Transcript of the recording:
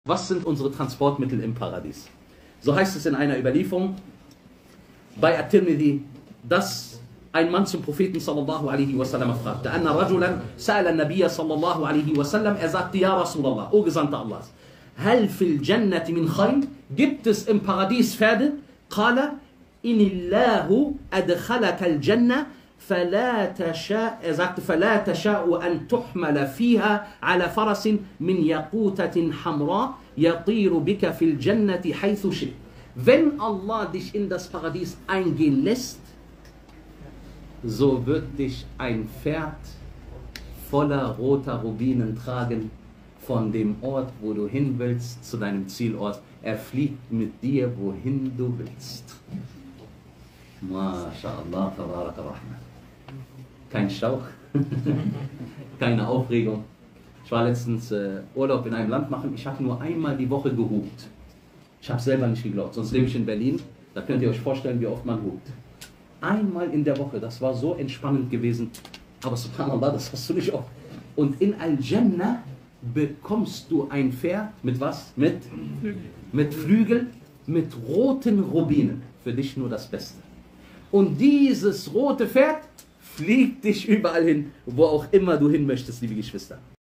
Was sind unsere Transportmittel im Paradies? So heißt es in einer Überlieferung bei At-Tirmidhi, dass ein Mann zum Propheten sallallahu alaihi wasallam fragte, Anna rajulan sa'ala an-Nabiyya sallallahu alaihi wasallam, er sagte, Ja Rasulallah, O Gesandter Allahs, Hal fil jannati min khayr, gibt es im Paradies Pferde? Qala, Inillahu adkhalaka al-Jannah, er sagte, فَلَا تَشَاءُ أَن تُحْمَلَ فِيهَا عَلَى فَرَسٍ مِنْ يَقُوتَةٍ حَمْرَاءٍ يَطِيرُ بِكَ فِي الْجَنَّةِ حَيْثُ شِئْتَ. Wenn Allah dich in das Paradies eingehen lässt, so wird dich ein Pferd voller roter Rubinen tragen von dem Ort, wo du hin willst, zu deinem Zielort. Er fliegt mit dir, wohin du willst. MashaAllah, Tabarak Rahman. Kein Stauch, keine Aufregung. Ich war letztens Urlaub in einem Land machen, ich habe nur einmal die Woche gehupt. Ich habe selber nicht geglaubt, sonst lebe ich in Berlin, da könnt ihr euch vorstellen, wie oft man hupt. Einmal in der Woche, das war so entspannend gewesen, aber subhanallah, das hast du nicht oft. Und in Al-Jannah bekommst du ein Pferd mit was? Mit Flügeln, mit roten Rubinen. Für dich nur das Beste. Und dieses rote Pferd fliegt dich überall hin, wo auch immer du hin möchtest, liebe Geschwister.